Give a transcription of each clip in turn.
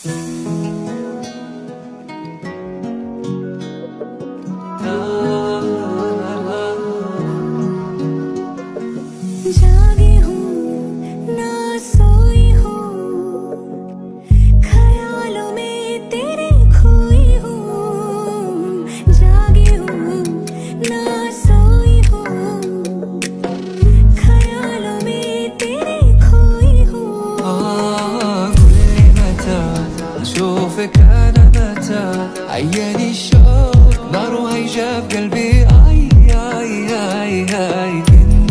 जागी हूँ ना सोई हूँ, ख्यालों में तेरे खोई हूँ। जागी हूँ ना सोई हूँ, ख्यालों में तेरे खोई हूँ। قولي متى أشوفك أنا متى، عياني الشوق نار وهيجة بقلبي. آي آي آي آي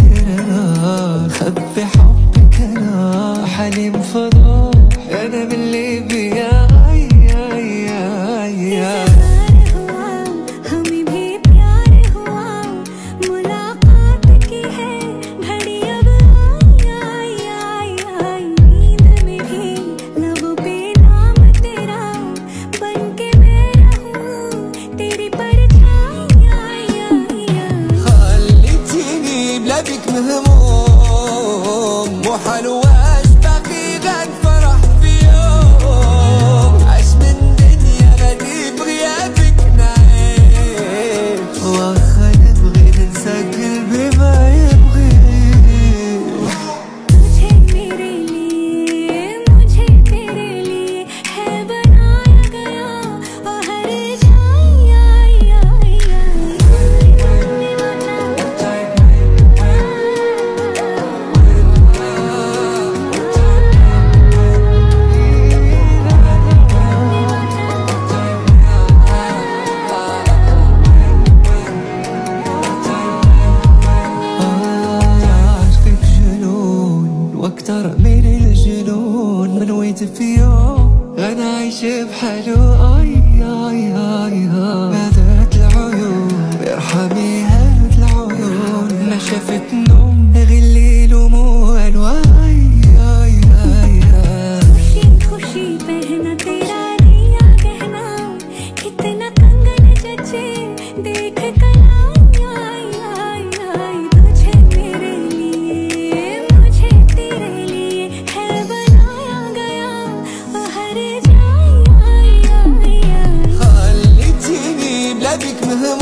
خبي حبك أنا حليم فضاح، أنا من ليبيا. آي آي آي آي हमें भी प्यार हुआ, मुलाकात की है घड़ी अब। आई आई आई नींद में भी लबों पे नाम तेरा, बन के मैं रहूं तेरी परछाई। आई आई आई خليتيني بلا بيك مهموم، مو حلو باقي غير فرح في يوم. عاش من دنيا غادي بغيابك نعيش، واخا نبغي ننسى قلبي ما يبغي. तुझे मेरे लिए मुझे तेरे लिए है बनाया गया, और हर जाई। आई आई عاشقك جنون واكتر من الجنون، من ويت في يوم غنعيش بحلو. اي اي اي بذات العيون ارحمي هذات العيون، ما شافت نوم غير الليل وموال. واي اي اي खुशी खुशी पहना तेरा दिया गहना, कितना कंगन जचे देख कलाई। आई आई आई तुझे मेरे लिए मुझे तेरे लिए है बनाया गया, और हर जाई। आई आई आई خليتيني بلا بيك مهموم،